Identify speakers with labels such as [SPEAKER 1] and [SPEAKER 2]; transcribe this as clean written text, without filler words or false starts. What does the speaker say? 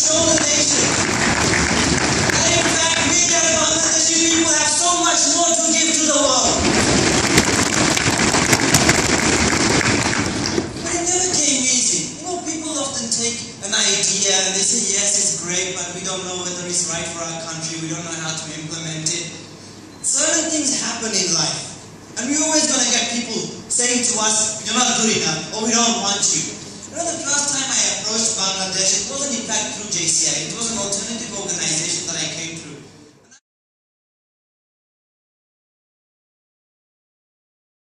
[SPEAKER 1] show the nation that in fact we as Bangladeshi people have so much more to give to the world. But it never came easy. You know, people often take an idea and they say, yes, it's great, but we don't know whether it's right for our country, we don't know how to implement it. Certain things happen in life, and we're always going to get people saying to us, you're not good enough, or we don't want you. You know, the first time I approached Bangladesh, it wasn't in fact through JCI, it was an alternative organization.